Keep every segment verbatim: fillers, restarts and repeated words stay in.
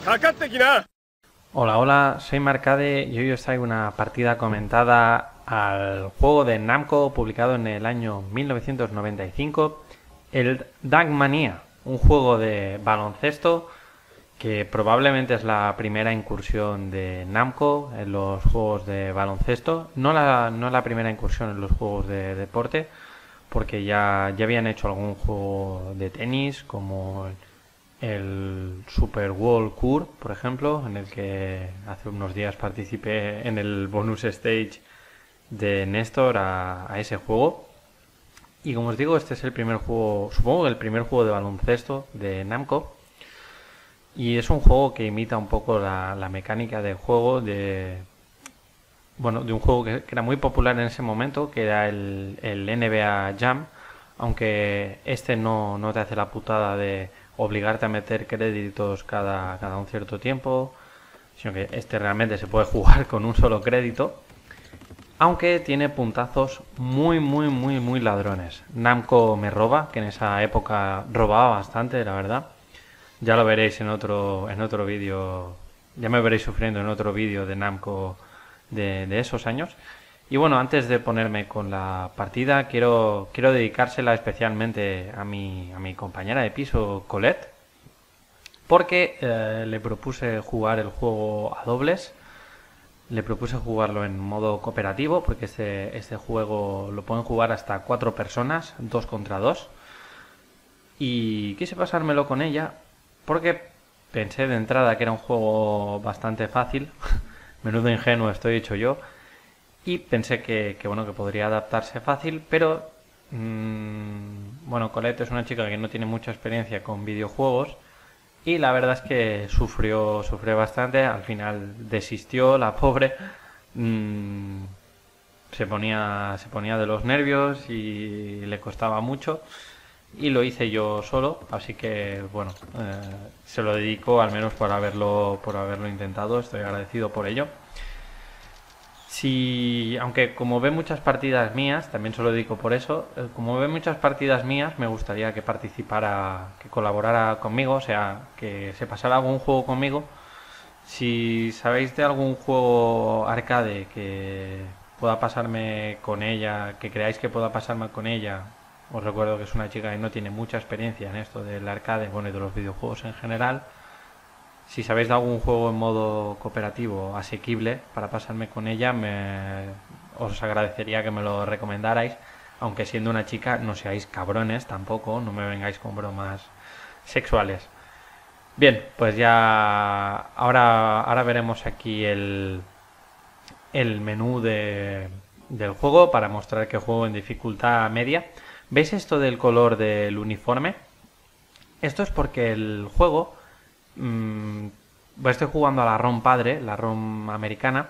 Hola, hola, soy Marcade y hoy os traigo una partida comentada al juego de Namco publicado en el año mil novecientos noventa y cinco, el Dunkmania, un juego de baloncesto que probablemente es la primera incursión de Namco en los juegos de baloncesto, no la, no la primera incursión en los juegos de deporte, porque ya, ya habían hecho algún juego de tenis como el, el Super World Tour, por ejemplo, en el que hace unos días participé en el bonus stage de Néstor a, a ese juego. Y como os digo, este es el primer juego, supongo que el primer juego de baloncesto de Namco. Y es un juego que imita un poco la, la mecánica de juego de... Bueno, de un juego que, que era muy popular en ese momento, que era el, el N B A Jam, aunque este no, no te hace la putada de obligarte a meter créditos cada, cada un cierto tiempo, sino que este realmente se puede jugar con un solo crédito, aunque tiene puntazos muy, muy, muy, muy ladrones. Namco me roba, que en esa época robaba bastante, la verdad. Ya lo veréis en otro, en otro vídeo, ya me veréis sufriendo en otro vídeo de Namco de, de esos años. Y bueno, antes de ponerme con la partida, quiero, quiero dedicársela especialmente a mi, a mi compañera de piso, Colette, porque eh, le propuse jugar el juego a dobles. Le propuse jugarlo en modo cooperativo, porque este, este juego lo pueden jugar hasta cuatro personas, dos contra dos. Y quise pasármelo con ella, porque pensé de entrada que era un juego bastante fácil. Menudo ingenuo estoy hecho yo. Y pensé que, que bueno, que podría adaptarse fácil, pero mmm, bueno, Colette es una chica que no tiene mucha experiencia con videojuegos y la verdad es que sufrió, sufrió bastante. Al final desistió, la pobre. Mmm, se ponía, se ponía de los nervios y le costaba mucho. Y lo hice yo solo, así que bueno, eh, se lo dedico al menos por haberlo, por haberlo intentado. Estoy agradecido por ello. Si, aunque como ve muchas partidas mías, también se lo dedico por eso, eh, como ve muchas partidas mías, me gustaría que participara, que colaborara conmigo, o sea, que se pasara algún juego conmigo. Si sabéis de algún juego arcade que pueda pasarme con ella, que creáis que pueda pasarme con ella, os recuerdo que es una chica que no tiene mucha experiencia en esto del arcade, bueno, y de los videojuegos en general. Si sabéis de algún juego en modo cooperativo asequible para pasarme con ella, me... os agradecería que me lo recomendarais. Aunque siendo una chica no seáis cabrones tampoco, no me vengáis con bromas sexuales. Bien, pues ya ahora, ahora veremos aquí el, el menú de, del juego para mostrar que juego en dificultad media. ¿Veis esto del color del uniforme? Esto es porque el juego... Mmm, estoy jugando a la ROM padre, la ROM americana.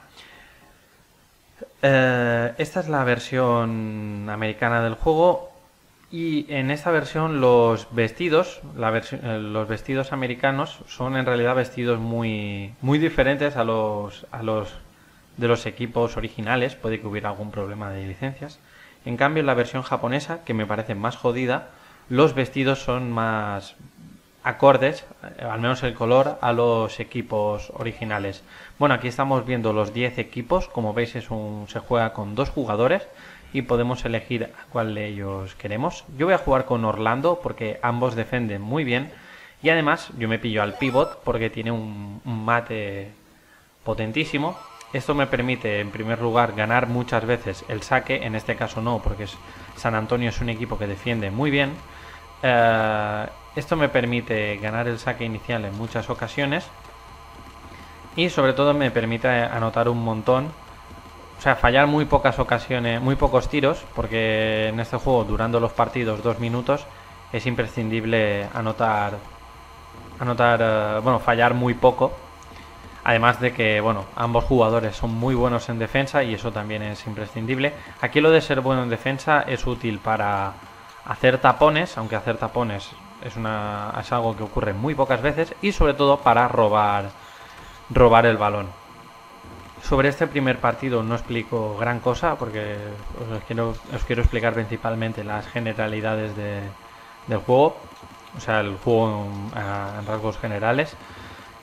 Eh, esta es la versión americana del juego y en esta versión los vestidos, la versi eh, los vestidos americanos son en realidad vestidos muy, muy diferentes a los, a los de los equipos originales. Puede que hubiera algún problema de licencias. En cambio, en la versión japonesa, que me parece más jodida, los vestidos son más acordes, al menos el color, a los equipos originales. Bueno, aquí estamos viendo los diez equipos. Como veis, es un, se juega con dos jugadores y podemos elegir a cuál de ellos queremos. Yo voy a jugar con Orlando porque ambos defienden muy bien y además yo me pillo al pivot porque tiene un, un mate potentísimo. Esto me permite, en primer lugar, ganar muchas veces el saque. En este caso no, porque es, San Antonio es un equipo que defiende muy bien. Uh, esto me permite ganar el saque inicial en muchas ocasiones y sobre todo me permite anotar un montón, o sea, fallar muy pocas ocasiones, muy pocos tiros, porque en este juego, durando los partidos dos minutos, es imprescindible anotar, anotar, uh, bueno, fallar muy poco. Además de que, bueno, ambos jugadores son muy buenos en defensa y eso también es imprescindible. Aquí lo de ser bueno en defensa es útil para hacer tapones, aunque hacer tapones es, una, es algo que ocurre muy pocas veces, y sobre todo para robar, robar el balón. Sobre este primer partido no explico gran cosa porque os quiero, os quiero explicar principalmente las generalidades de, del juego, o sea, el juego en, en rasgos generales.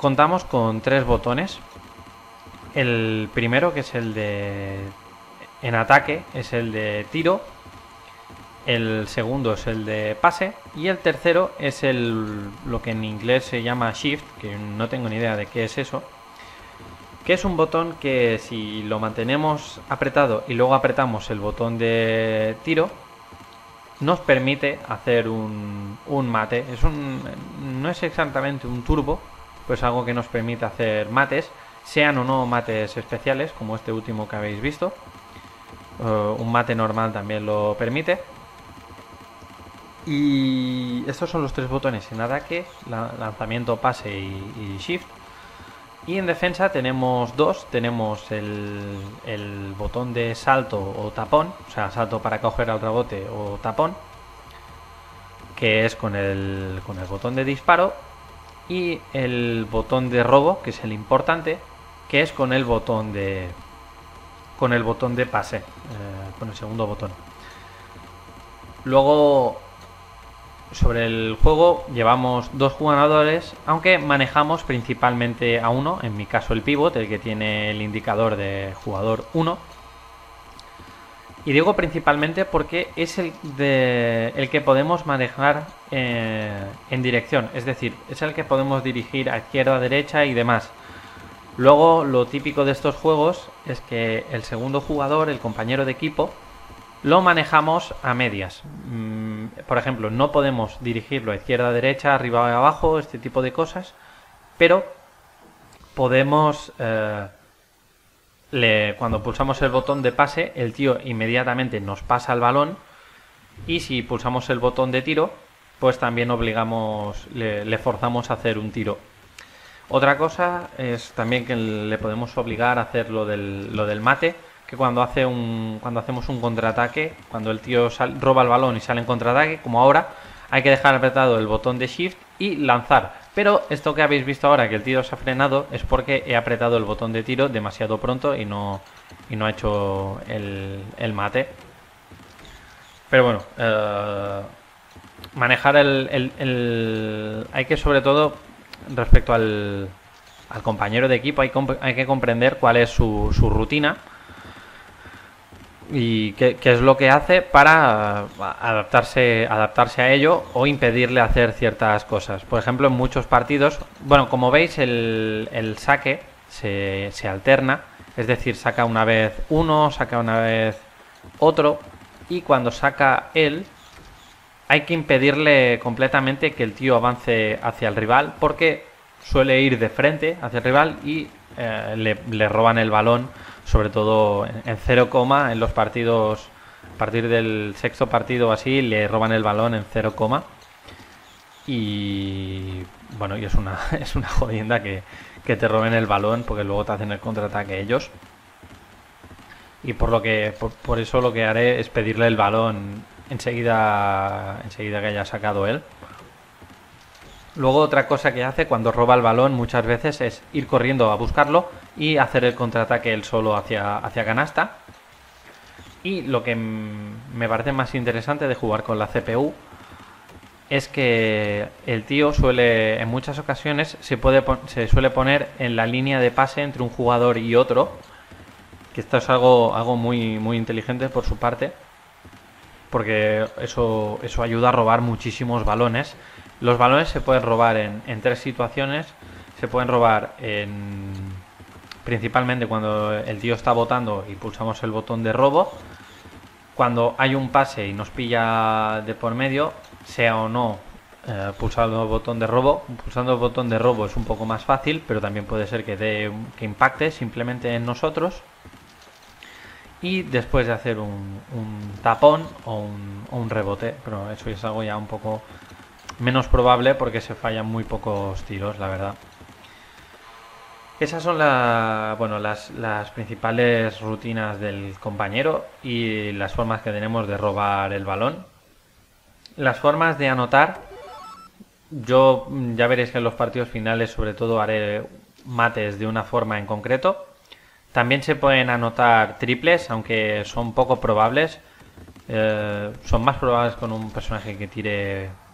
contamos con tres botones. El primero, que es el de en ataque, es el de tiro. El segundo es el de pase. Y el tercero es el lo que en inglés se llama shift, que no tengo ni idea de qué es eso. Que es un botón que si lo mantenemos apretado y luego apretamos el botón de tiro, nos permite hacer un, un mate. Es un, no es exactamente un turbo, pues algo que nos permite hacer mates, sean o no mates especiales, como este último que habéis visto. Uh, un mate normal también lo permite. Y estos son los tres botones en ataque: lanzamiento, pase y, y shift. Y en defensa tenemos dos. Tenemos el, el botón de salto o tapón, o sea, salto para coger al rebote o tapón, que es con el, con el botón de disparo. Y el botón de robo, que es el importante, que es con el botón de con el botón de pase, eh, con el segundo botón. Luego, sobre el juego, llevamos dos jugadores, aunque manejamos principalmente a uno, en mi caso el pívot, el que tiene el indicador de jugador uno. Y digo principalmente porque es el, de, el que podemos manejar eh, en dirección, es decir, es el que podemos dirigir a izquierda, a derecha y demás. Luego, lo típico de estos juegos es que el segundo jugador, el compañero de equipo, lo manejamos a medias. Mm, por ejemplo, no podemos dirigirlo a izquierda, a derecha, arriba o abajo, este tipo de cosas, pero podemos... Eh, Le, cuando pulsamos el botón de pase, el tío inmediatamente nos pasa el balón, y si pulsamos el botón de tiro, pues también obligamos, le, le forzamos a hacer un tiro. Otra cosa es también que le podemos obligar a hacer lo del, lo del mate, que cuando, hace un, cuando hacemos un contraataque, cuando el tío sal, roba el balón y sale en contraataque, como ahora, hay que dejar apretado el botón de shift y lanzar. Pero esto que habéis visto ahora, que el tiro se ha frenado, es porque he apretado el botón de tiro demasiado pronto y no, y no ha hecho el, el mate. Pero bueno, eh, manejar el, el, el... Hay que, sobre todo, respecto al, al compañero de equipo, hay, hay que comprender cuál es su, su rutina y qué, qué es lo que hace para adaptarse, adaptarse a ello o impedirle hacer ciertas cosas. Por ejemplo, en muchos partidos, bueno, como veis, el, el saque se, se alterna, es decir, saca una vez uno, saca una vez otro, y cuando saca él, hay que impedirle completamente que el tío avance hacia el rival, porque suele ir de frente hacia el rival y eh, le, le roban el balón, sobre todo en cero coma, en los partidos, a partir del sexto partido así, le roban el balón en cero coma. Y bueno, y es una, es una jodienda que, que te roben el balón, porque luego te hacen el contraataque ellos. Y por lo que por, por eso lo que haré es pedirle el balón enseguida, enseguida que haya sacado él. Luego, otra cosa que hace cuando roba el balón muchas veces es ir corriendo a buscarlo y hacer el contraataque él solo hacia, hacia canasta. Y lo que me parece más interesante de jugar con la C P U es que el tío suele, en muchas ocasiones, se, puede, se suele poner en la línea de pase entre un jugador y otro. Que esto es algo, algo muy, muy inteligente por su parte, porque eso, eso ayuda a robar muchísimos balones. Los balones se pueden robar en, en tres situaciones. Se pueden robar en, principalmente cuando el tío está botando y pulsamos el botón de robo. Cuando hay un pase y nos pilla de por medio, sea o no eh, pulsando el botón de robo. Pulsando el botón de robo es un poco más fácil, pero también puede ser que, dé, que impacte simplemente en nosotros. Y después de hacer un, un tapón o un, o un rebote, pero eso es algo ya un poco menos probable porque se fallan muy pocos tiros, la verdad. Esas son la, bueno, las, las principales rutinas del compañero y las formas que tenemos de robar el balón. Las formas de anotar, yo ya veréis que en los partidos finales sobre todo haré mates de una forma en concreto. También se pueden anotar triples, aunque son poco probables. Eh, son más probables con un personaje que tire,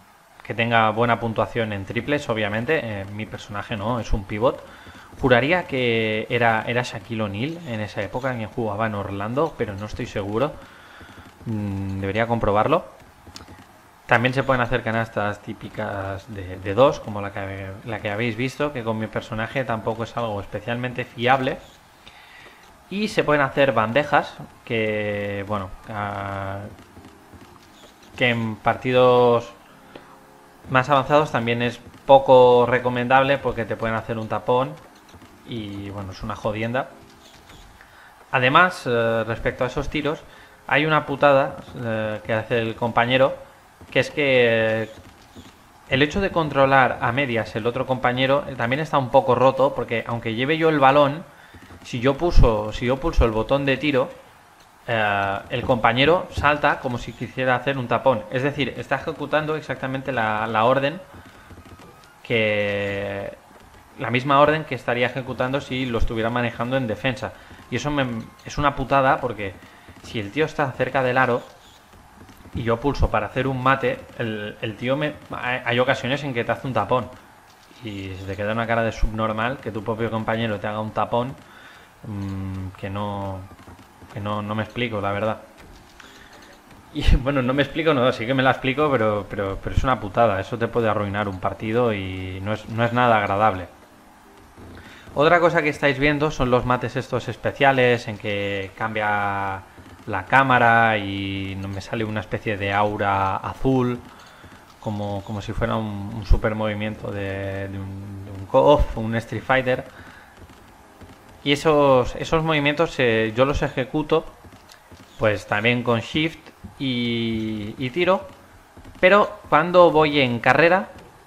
que tenga buena puntuación en triples, obviamente. Eh, mi personaje no, es un pivot. Juraría que era, era Shaquille O'Neal en esa época, quien jugaba en Orlando, pero no estoy seguro. Mm, debería comprobarlo. También se pueden hacer canastas típicas de, de dos, como la que, la que habéis visto, que con mi personaje tampoco es algo especialmente fiable. Y se pueden hacer bandejas, que, bueno, uh, que en partidos más avanzados también es poco recomendable porque te pueden hacer un tapón y, bueno, es una jodienda. Además, uh, respecto a esos tiros, hay una putada uh, que hace el compañero, que es que el hecho de controlar a medias el otro compañero también está un poco roto, porque aunque lleve yo el balón, si yo pulso, si yo pulso el botón de tiro, eh, el compañero salta como si quisiera hacer un tapón. Es decir, está ejecutando exactamente la, la orden que... la misma orden que estaría ejecutando si lo estuviera manejando en defensa. Y eso me, es una putada, porque si el tío está cerca del aro y yo pulso para hacer un mate, el, el tío me... hay ocasiones en que te hace un tapón y se te queda una cara de subnormal que tu propio compañero te haga un tapón, mmm, que no que no, no me explico, la verdad. Y bueno, no me explico, no, sí que me la explico, pero, pero, pero es una putada. Eso te puede arruinar un partido y no es, no es nada agradable. Otra cosa que estáis viendo son los mates estos especiales en que cambia la cámara y me sale una especie de aura azul, como, como si fuera un, un super movimiento de, de un, de un K O F, un Street Fighter. Y esos, esos movimientos eh, yo los ejecuto pues también con Shift y, y tiro, pero cuando voy en carrera,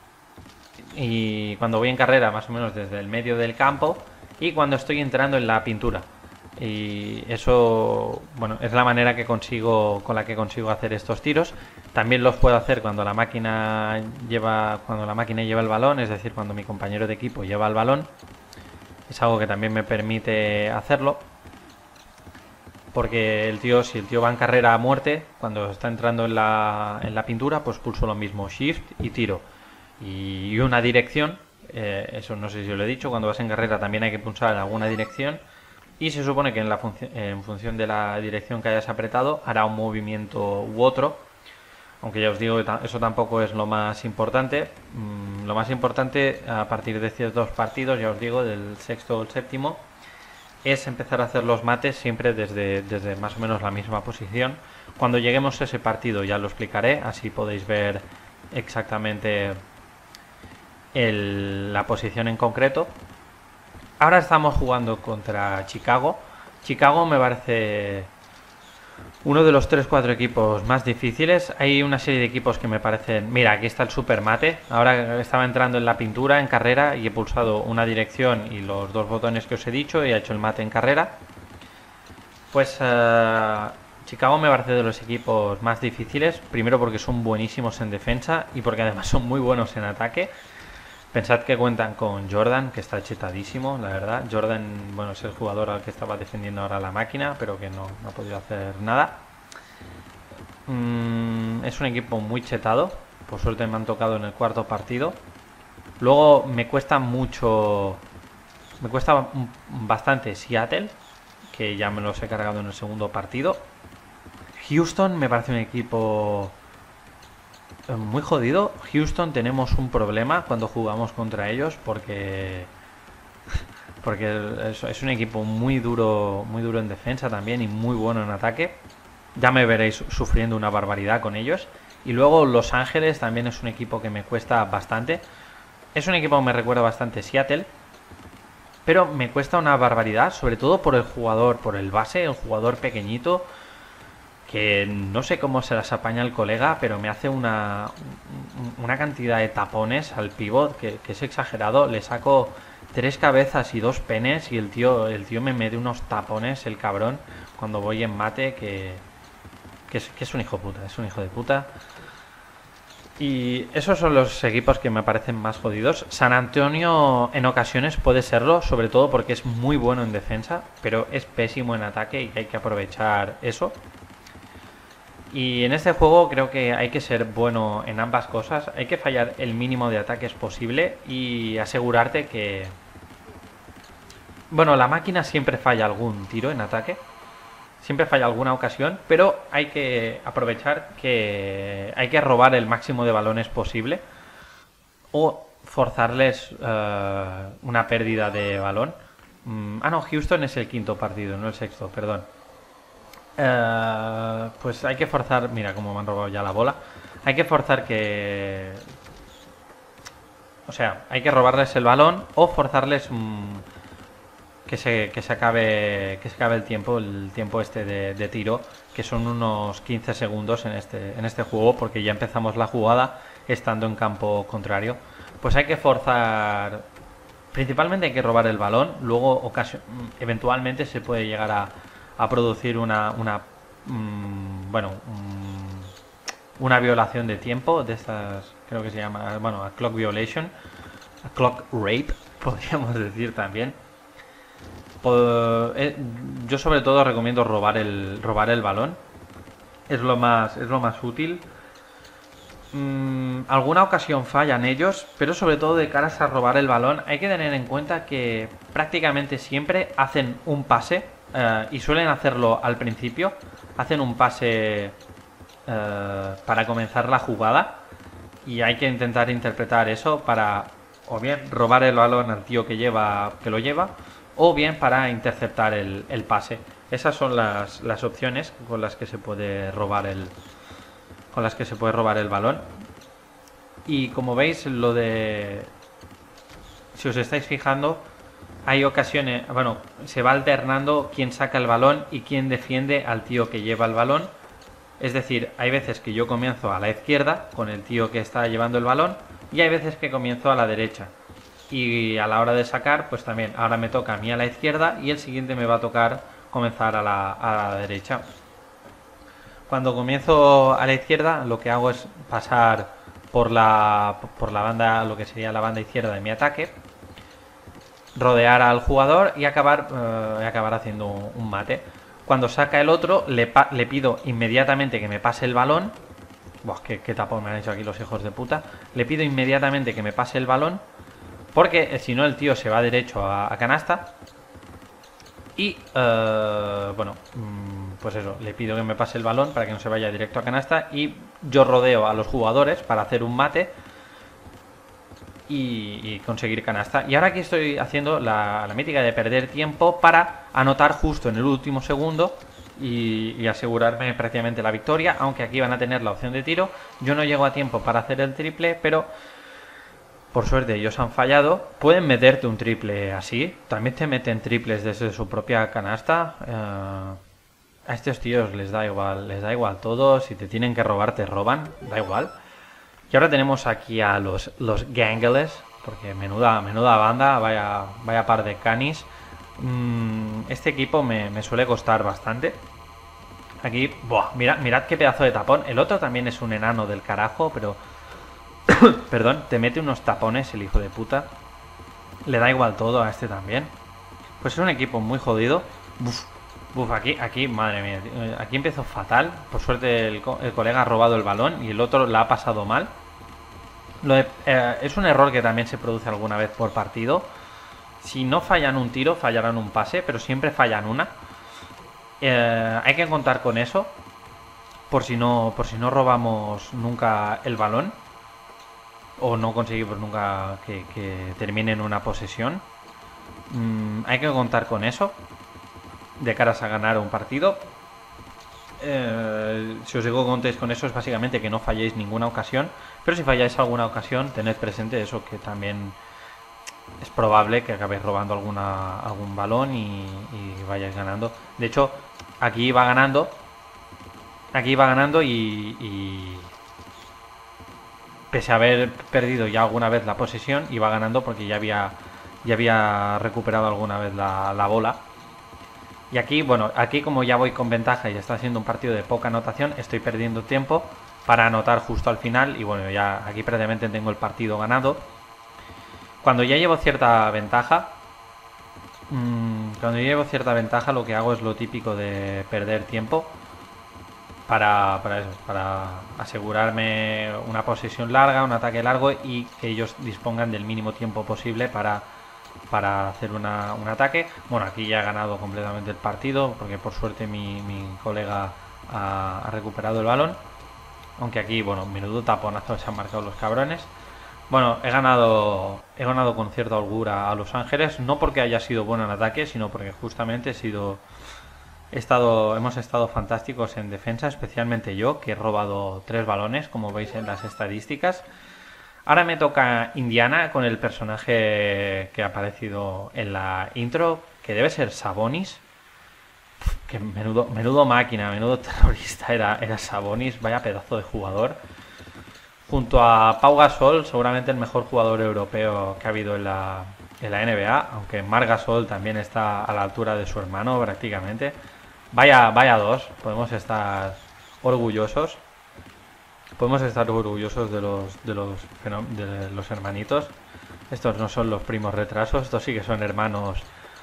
y cuando voy en carrera más o menos desde el medio del campo, y cuando estoy entrando en la pintura. Y eso, bueno, es la manera que consigo, con la que consigo hacer estos tiros. También los puedo hacer cuando la máquina lleva, cuando la máquina lleva el balón, es decir, cuando mi compañero de equipo lleva el balón. Es algo que también me permite hacerlo, porque el tío, si el tío va en carrera a muerte, cuando está entrando en la, en la pintura, pues pulso lo mismo, Shift y tiro. Y una dirección, eh, eso no sé si os lo he dicho, cuando vas en carrera también hay que pulsar alguna dirección. Y se supone que en, la func en función de la dirección que hayas apretado hará un movimiento u otro. Aunque ya os digo que eso tampoco es lo más importante. Mm, lo más importante a partir de ciertos partidos, ya os digo, del sexto o el séptimo, es empezar a hacer los mates siempre desde, desde más o menos la misma posición. Cuando lleguemos a ese partido ya lo explicaré, así podéis ver exactamente el, la posición en concreto. Ahora estamos jugando contra Chicago. Chicago me parece uno de los tres cuatro equipos más difíciles. Hay una serie de equipos que me parecen... Mira, aquí está el super mate. Ahora estaba entrando en la pintura, en carrera, y he pulsado una dirección y los dos botones que os he dicho y he hecho el mate en carrera. Pues uh, Chicago me parece de los equipos más difíciles. Primero porque son buenísimos en defensa y porque además son muy buenos en ataque. Pensad que cuentan con Jordan, que está chetadísimo, la verdad. Jordan, bueno, es el jugador al que estaba defendiendo ahora la máquina, pero que no, no ha podido hacer nada. Mm, es un equipo muy chetado. Por suerte me han tocado en el cuarto partido. Luego me cuesta mucho... Me cuesta bastante Seattle, que ya me los he cargado en el segundo partido. Houston me parece un equipo... muy jodido. Houston tenemos un problema cuando jugamos contra ellos porque porque es, es un equipo muy duro, muy duro en defensa también y muy bueno en ataque. Ya me veréis sufriendo una barbaridad con ellos. Y luego Los Ángeles también es un equipo que me cuesta bastante. Es un equipo que me recuerda bastante a Seattle, pero me cuesta una barbaridad, sobre todo por el jugador, por el base, el jugador pequeñito, que no sé cómo se las apaña el colega, pero me hace una, una cantidad de tapones al pivot que, que es exagerado. Le saco tres cabezas y dos penes y el tío, el tío me mete unos tapones, el cabrón, cuando voy en mate, que, que, es, que es un hijo de puta, es un hijo de puta. Y esos son los equipos que me parecen más jodidos. San Antonio en ocasiones puede serlo, sobre todo porque es muy bueno en defensa, pero es pésimo en ataque y hay que aprovechar eso. Y en este juego creo que hay que ser bueno en ambas cosas. Hay que fallar el mínimo de ataques posible y asegurarte que... Bueno, la máquina siempre falla algún tiro en ataque. Siempre falla alguna ocasión, pero hay que aprovechar que hay que robar el máximo de balones posible o forzarles uh, una pérdida de balón. Mm, ah, no, Houston es el quinto partido, no el sexto, perdón. Uh, pues hay que forzar... Mira cómo me han robado ya la bola. Hay que forzar que... O sea, hay que robarles el balón o forzarles... Mm, Que se, que se acabe que se acabe el tiempo el tiempo este de, de tiro, que son unos quince segundos en este en este juego, porque ya empezamos la jugada estando en campo contrario. Pues hay que forzar, principalmente hay que robar el balón. Luego ocasio, eventualmente se puede llegar a, a producir una una mmm, bueno um, una violación de tiempo de estas, creo que se llama, bueno, a clock violation, a clock rape podríamos decir también. Yo sobre todo recomiendo robar el robar el balón. Es lo más es lo más útil. Mm, alguna ocasión fallan ellos, pero sobre todo de caras a robar el balón hay que tener en cuenta que prácticamente siempre hacen un pase eh, y suelen hacerlo al principio. Hacen un pase eh, para comenzar la jugada y hay que intentar interpretar eso para o bien robar el balón al tío que lleva que lo lleva, o bien para interceptar el, el pase. Esas son las, las opciones con las que se puede robar el con las que se puede robar el balón. Y como veis, lo de... Si os estáis fijando, hay ocasiones... Bueno, se va alternando quién saca el balón y quién defiende al tío que lleva el balón. Es decir, hay veces que yo comienzo a la izquierda con el tío que está llevando el balón y hay veces que comienzo a la derecha. Y a la hora de sacar, pues también, ahora me toca a mí a la izquierda y el siguiente me va a tocar comenzar a la, a la derecha. Cuando comienzo a la izquierda, lo que hago es pasar por la, por la banda, lo que sería la banda izquierda de mi ataque, rodear al jugador y acabar, eh, acabar haciendo un mate. Cuando saca el otro, le, le pido inmediatamente que me pase el balón. Buah, qué, qué tapón me han hecho aquí los hijos de puta. Le pido inmediatamente que me pase el balón, porque si no el tío se va derecho a, a canasta. Y, uh, bueno, pues eso, le pido que me pase el balón para que no se vaya directo a canasta. Y yo rodeo a los jugadores para hacer un mate y, y conseguir canasta. Y ahora aquí estoy haciendo la, la mítica de perder tiempo para anotar justo en el último segundo y, y asegurarme prácticamente la victoria. Aunque aquí van a tener la opción de tiro. Yo no llego a tiempo para hacer el triple, pero... Por suerte ellos han fallado. Pueden meterte un triple así. También te meten triples desde su propia canasta. Eh, a estos tíos les da igual. Les da igual todo. Si te tienen que robar, te roban. Da igual. Y ahora tenemos aquí a los, los Gangles. Porque menuda, menuda banda. Vaya, vaya par de canis. Mm, este equipo me, me suele costar bastante. Aquí, buah, mirad, mirad qué pedazo de tapón. El otro también es un enano del carajo, pero... Perdón, te mete unos tapones el hijo de puta. Le da igual todo a este también. Pues es un equipo muy jodido. Buf, buf, aquí, aquí, madre mía. Aquí empezó fatal. Por suerte el, el colega ha robado el balón y el otro la ha pasado mal. Lo de, eh, es un error que también se produce alguna vez por partido. Si no fallan un tiro, fallarán un pase, pero siempre fallan una. Eh, hay que contar con eso. Por si no, por si no robamos nunca el balón. O no conseguimos nunca que, que termine en una posesión. Mm, hay que contar con eso de caras a ganar un partido. Eh, si os digo que contéis con eso, es básicamente que no falléis ninguna ocasión. Pero si falláis alguna ocasión, tened presente eso, que también es probable que acabéis robando alguna, algún balón y, y vayáis ganando. De hecho, aquí va ganando. Aquí va ganando y... y pese a haber perdido ya alguna vez la posesión, iba ganando porque ya había ya había recuperado alguna vez la, la bola. Y aquí, bueno, aquí como ya voy con ventaja y está siendo un partido de poca anotación, estoy perdiendo tiempo para anotar justo al final. Y bueno, ya aquí prácticamente tengo el partido ganado. Cuando ya llevo cierta ventaja, mmm, cuando ya llevo cierta ventaja, lo que hago es lo típico de perder tiempo. para, para eso, para asegurarme una posesión larga, un ataque largo y que ellos dispongan del mínimo tiempo posible para, para hacer una, un ataque. Bueno, aquí ya he ganado completamente el partido porque por suerte mi, mi colega ha, ha recuperado el balón. Aunque aquí, bueno, menudo taponazo se han marcado los cabrones. Bueno, he ganado he ganado con cierta holgura a Los Ángeles, no porque haya sido bueno en ataque, sino porque justamente he sido he estado hemos estado fantásticos en defensa, especialmente yo, que he robado tres balones, como veis en las estadísticas. Ahora me toca Indiana con el personaje que ha aparecido en la intro, que debe ser Sabonis. Que menudo, menudo máquina, menudo terrorista era, era Sabonis, vaya pedazo de jugador. Junto a Pau Gasol, seguramente el mejor jugador europeo que ha habido en la, en la N B A, aunque Marc Gasol también está a la altura de su hermano prácticamente. Vaya, vaya dos, podemos estar orgullosos. Podemos estar orgullosos de los, de los, de los hermanitos. Estos no son los primos retrasos, estos sí que son hermanos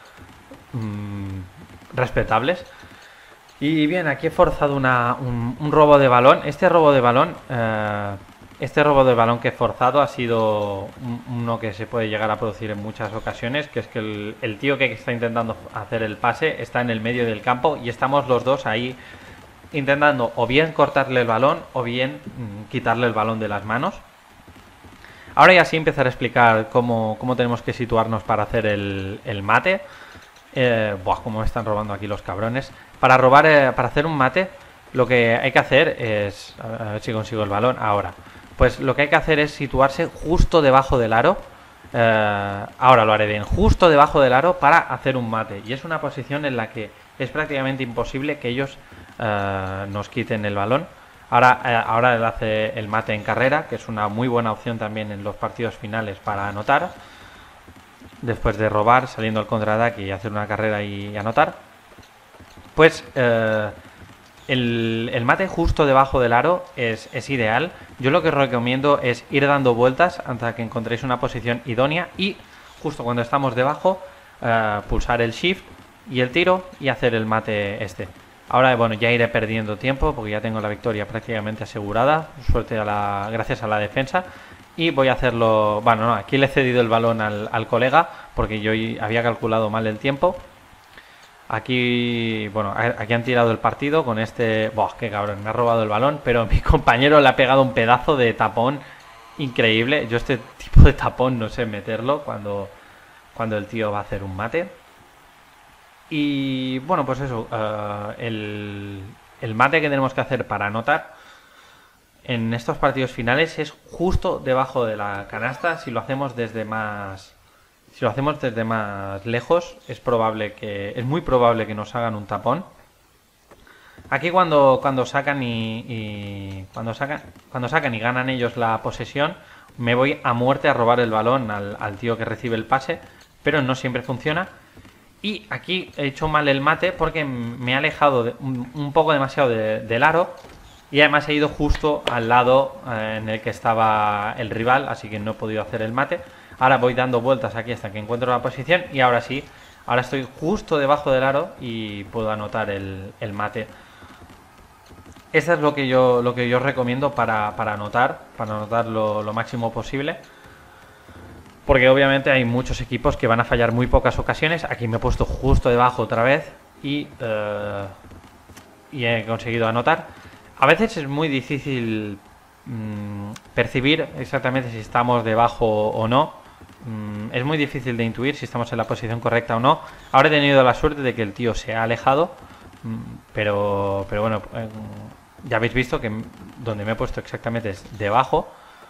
mmm, respetables. Y bien, aquí he forzado una, un, un robo de balón. Este robo de balón, eh, este robo de balón que he forzado ha sido un, uno que se puede llegar a producir en muchas ocasiones, que es que el, el tío que está intentando hacer el pase está en el medio del campo y estamos los dos ahí intentando o bien cortarle el balón o bien mmm, quitarle el balón de las manos. Ahora ya sí empezar a explicar cómo, cómo tenemos que situarnos para hacer el, el mate. Eh, buah, cómo me están robando aquí los cabrones. Para robar, eh, para hacer un mate, lo que hay que hacer es... A ver si consigo el balón ahora. Pues lo que hay que hacer es situarse justo debajo del aro. Eh, ahora lo haré bien. Justo debajo del aro para hacer un mate. Y es una posición en la que es prácticamente imposible que ellos eh, nos quiten el balón. Ahora, eh, ahora él hace el mate en carrera, que es una muy buena opción también en los partidos finales para anotar. Después de robar, saliendo al contraataque y hacer una carrera y anotar. Pues eh, el, el mate justo debajo del aro es, es ideal. Yo lo que os recomiendo es ir dando vueltas hasta que encontréis una posición idónea. Y justo cuando estamos debajo, eh, pulsar el shift y el tiro y hacer el mate este. Ahora, bueno, ya iré perdiendo tiempo porque ya tengo la victoria prácticamente asegurada. Suerte a la, gracias a la defensa. Y voy a hacerlo... Bueno, no, aquí le he cedido el balón al, al colega porque yo había calculado mal el tiempo. Aquí, bueno, aquí han tirado el partido con este... Buah, qué cabrón, me ha robado el balón, pero mi compañero le ha pegado un pedazo de tapón increíble. Yo este tipo de tapón no sé meterlo cuando, cuando el tío va a hacer un mate. Y bueno, pues eso, uh, el, el mate que tenemos que hacer para anotar en estos partidos finales es justo debajo de la canasta. Si lo hacemos desde más si lo hacemos desde más lejos es probable que es muy probable que nos hagan un tapón. Aquí cuando cuando sacan y, y cuando sacan cuando sacan y ganan ellos la posesión, me voy a muerte a robar el balón al, al tío que recibe el pase, pero no siempre funciona. Y aquí he hecho mal el mate porque me he alejado de, un, un poco demasiado de, del aro. Y además he ido justo al lado eh, en el que estaba el rival, así que no he podido hacer el mate. Ahora voy dando vueltas aquí hasta que encuentro la posición y ahora sí, ahora estoy justo debajo del aro y puedo anotar el, el mate. Eso es lo que yo, lo que yo recomiendo para, para anotar, para anotar lo, lo máximo posible. Porque obviamente hay muchos equipos que van a fallar muy pocas ocasiones. Aquí me he puesto justo debajo otra vez y, eh, y he conseguido anotar. A veces es muy difícil mmm, percibir exactamente si estamos debajo o no. Mm, es muy difícil de intuir si estamos en la posición correcta o no. Ahora he tenido la suerte de que el tío se ha alejado. Mm, pero, pero bueno, eh, ya habéis visto que donde me he puesto exactamente es debajo.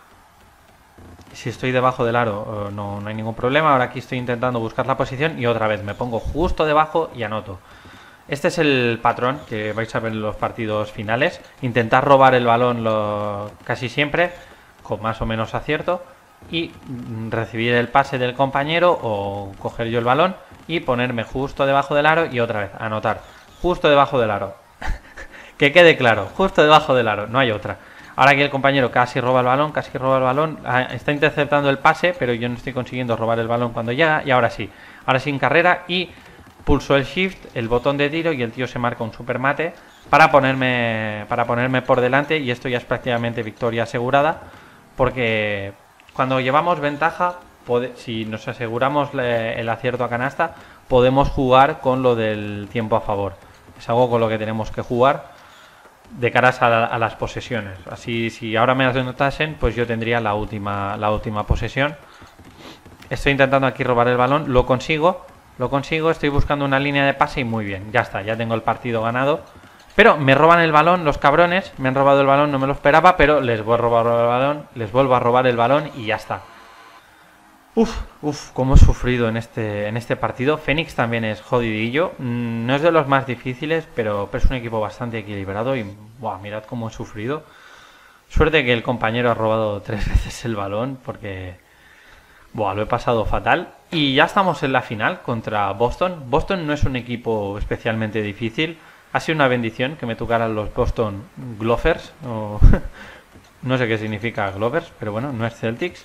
Si estoy debajo del aro no, no hay ningún problema. Ahora aquí estoy intentando buscar la posición y otra vez me pongo justo debajo y anoto. Este es el patrón que vais a ver en los partidos finales. Intentar robar el balón lo, casi siempre con más o menos acierto y recibir el pase del compañero o coger yo el balón y ponerme justo debajo del aro y otra vez anotar. Justo debajo del aro. Que quede claro, justo debajo del aro, no hay otra. Ahora que el compañero casi roba el balón, casi roba el balón, está interceptando el pase, pero yo no estoy consiguiendo robar el balón cuando llega. Y ahora sí, ahora sí en carrera y pulso el shift, el botón de tiro y el tío se marca un super mate para ponerme, para ponerme por delante, y esto ya es prácticamente victoria asegurada, porque cuando llevamos ventaja, si nos aseguramos el acierto a canasta, podemos jugar con lo del tiempo a favor. Es algo con lo que tenemos que jugar de caras a, la, a las posesiones. Así, si ahora me anotasen, pues yo tendría la última, la última posesión. Estoy intentando aquí robar el balón, lo consigo, lo consigo, estoy buscando una línea de pase y muy bien, ya está, ya tengo el partido ganado. Pero me roban el balón, los cabrones, me han robado el balón, no me lo esperaba, pero les voy a robar el balón, les vuelvo a robar el balón y ya está. Uf, uf, cómo he sufrido en este, en este partido. Fénix también es jodidillo, no es de los más difíciles, pero, pero es un equipo bastante equilibrado y buah, mirad cómo he sufrido. Suerte que el compañero ha robado tres veces el balón, porque buah, lo he pasado fatal. Y ya estamos en la final contra Boston. Boston no es un equipo especialmente difícil. Ha sido una bendición que me tocaran los Boston Glovers, o no sé qué significa Glovers, pero bueno, no es Celtics.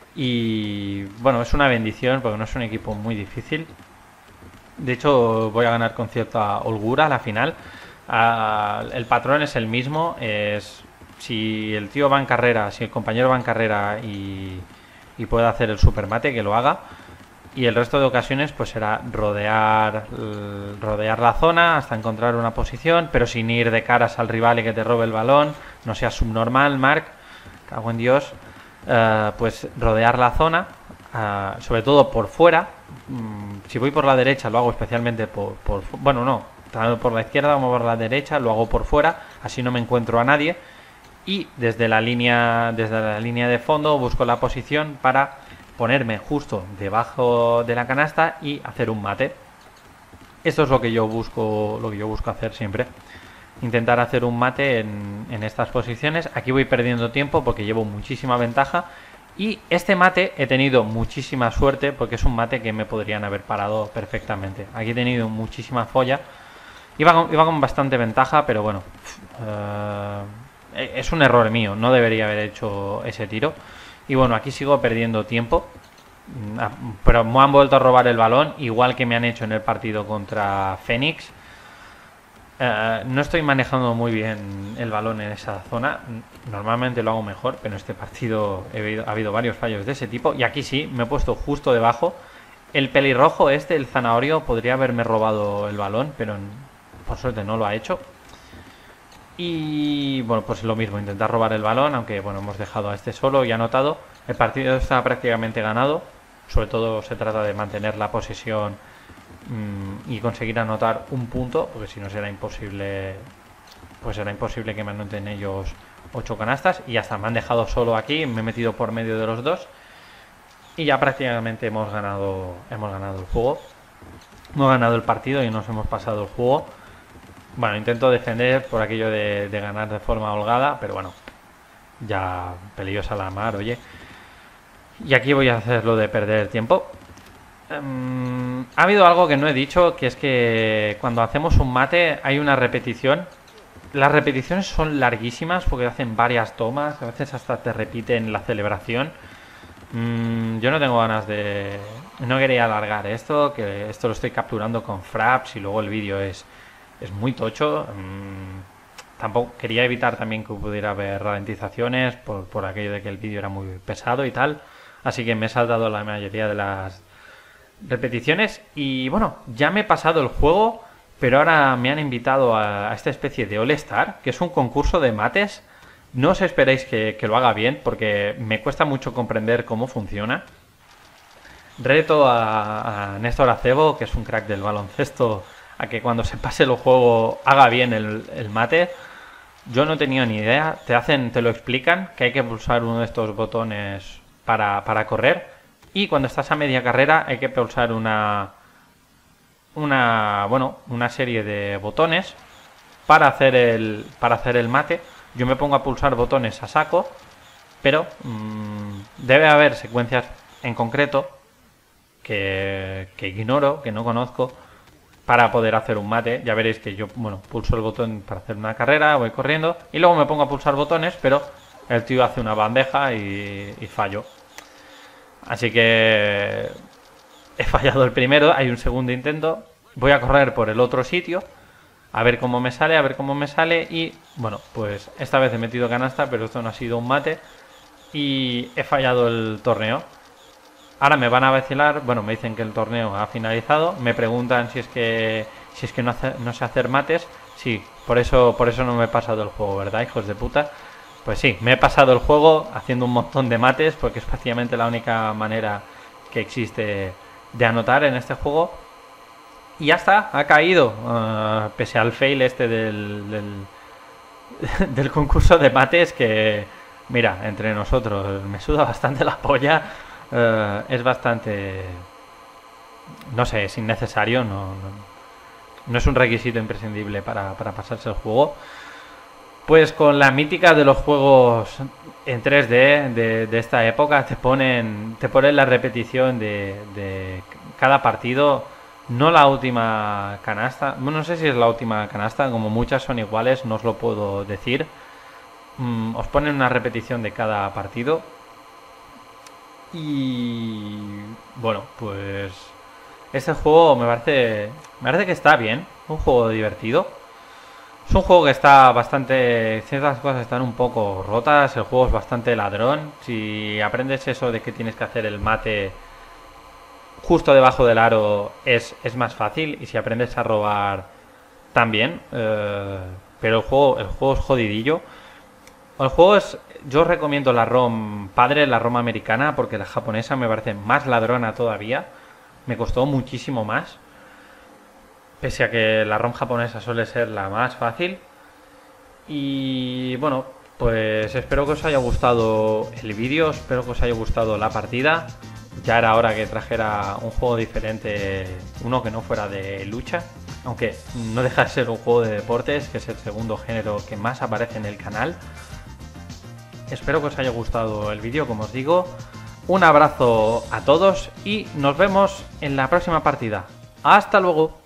Y bueno, es una bendición porque no es un equipo muy difícil. De hecho, voy a ganar con cierta holgura la final. Uh, el patrón es el mismo. Es si el tío va en carrera, si el compañero va en carrera y, y puede hacer el supermate, que lo haga. Y el resto de ocasiones pues será rodear, rodear la zona hasta encontrar una posición, pero sin ir de caras al rival y que te robe el balón. No sea subnormal, Marc. Cago en Dios. Uh, pues rodear la zona, uh, sobre todo por fuera. Mm, si voy por la derecha lo hago especialmente por, por bueno no, tanto por la izquierda como por la derecha lo hago por fuera, así no me encuentro a nadie, y desde la línea desde la línea de fondo busco la posición para ponerme justo debajo de la canasta y hacer un mate. Esto es lo que yo busco, lo que yo busco hacer siempre. Intentar hacer un mate en, en estas posiciones. Aquí voy perdiendo tiempo porque llevo muchísima ventaja. Y este mate he tenido muchísima suerte porque es un mate que me podrían haber parado perfectamente. Aquí he tenido muchísima folla. Iba con, iba con bastante ventaja, pero bueno. Uh, es un error mío. No debería haber hecho ese tiro. Y bueno, aquí sigo perdiendo tiempo. Pero me han vuelto a robar el balón, igual que me han hecho en el partido contra Fénix. Uh, no estoy manejando muy bien el balón en esa zona. Normalmente lo hago mejor, pero en este partido he habido, ha habido varios fallos de ese tipo. Y aquí sí, me he puesto justo debajo. El pelirrojo este, el zanahorio, podría haberme robado el balón, pero por suerte no lo ha hecho. Y bueno, pues lo mismo, intentar robar el balón, aunque bueno, hemos dejado a este solo y anotado. El partido está prácticamente ganado. Sobre todo se trata de mantener la posesión y conseguir anotar un punto, porque si no será imposible, pues será imposible que me anoten ellos ocho canastas. Y ya está, me han dejado solo aquí, me he metido por medio de los dos y ya prácticamente hemos ganado hemos ganado el juego, hemos ganado el partido y nos hemos pasado el juego. Bueno, intento defender por aquello de, de ganar de forma holgada, pero bueno, ya peligrosa la mar, oye. Y aquí voy a hacer lo de perder tiempo. Um, ha habido algo que no he dicho, que es que cuando hacemos un mate hay una repetición. Las repeticiones son larguísimas porque hacen varias tomas, a veces hasta te repiten la celebración. Um, yo no tengo ganas de... No quería alargar esto, que esto lo estoy capturando con fraps y luego el vídeo es, es muy tocho. Um, tampoco quería evitar también que pudiera haber ralentizaciones por, por aquello de que el vídeo era muy pesado y tal. Así que me he saltado la mayoría de las repeticiones y bueno, ya me he pasado el juego, pero ahora me han invitado a, a esta especie de All Star, que es un concurso de mates. No os esperéis que, que lo haga bien, porque me cuesta mucho comprender cómo funciona. Reto a, a Néstor Acebo, que es un crack del baloncesto, a que cuando se pase el juego haga bien el, el mate. Yo no tenía ni idea, te hacen, te lo explican, que hay que pulsar uno de estos botones para, para correr. Y cuando estás a media carrera hay que pulsar una, una, bueno, una serie de botones para hacer el, para hacer el mate. Yo me pongo a pulsar botones a saco, pero mmm, debe haber secuencias en concreto que, que ignoro, que no conozco, para poder hacer un mate. Ya veréis que yo, bueno, pulso el botón para hacer una carrera, voy corriendo y luego me pongo a pulsar botones, pero el tío hace una bandeja y, y fallo. Así que he fallado el primero, hay un segundo intento, voy a correr por el otro sitio A ver cómo me sale, a ver cómo me sale. Y bueno, pues esta vez he metido canasta, pero esto no ha sido un mate. Y he fallado el torneo. Ahora me van a vacilar, bueno, me dicen que el torneo ha finalizado. Me preguntan si es que si es que no, hace, no sé hacer mates. Sí, por eso, por eso no me he pasado el juego, ¿verdad, hijos de puta? Pues sí, me he pasado el juego haciendo un montón de mates, porque es prácticamente la única manera que existe de anotar en este juego. Y ya está, ha caído, uh, pese al fail este del, del, del concurso de mates, que, mira, entre nosotros, me suda bastante la polla. Uh, es bastante, no sé, es innecesario, no, no, no es un requisito imprescindible para, para pasarse el juego. Pues con la mítica de los juegos en tres D de, de esta época, te ponen, te ponen la repetición de, de cada partido, no la última canasta, bueno, no sé si es la última canasta, como muchas son iguales, no os lo puedo decir. Mm, os ponen una repetición de cada partido. Y bueno, pues este juego me parece, me parece que está bien, un juego divertido. Es un juego que está bastante, ciertas cosas están un poco rotas, el juego es bastante ladrón. Si aprendes eso de que tienes que hacer el mate justo debajo del aro es, es más fácil, y si aprendes a robar también, eh, pero el juego, el juego es jodidillo. El juego es, yo os recomiendo la ROM padre, la ROM americana, porque la japonesa me parece más ladrona todavía. Me costó muchísimo más, pese a que la ROM japonesa suele ser la más fácil. Y bueno, pues espero que os haya gustado el vídeo, espero que os haya gustado la partida. Ya era hora que trajera un juego diferente, uno que no fuera de lucha, aunque no deja de ser un juego de deportes, que es el segundo género que más aparece en el canal. Espero que os haya gustado el vídeo, como os digo. Un abrazo a todos y nos vemos en la próxima partida. ¡Hasta luego!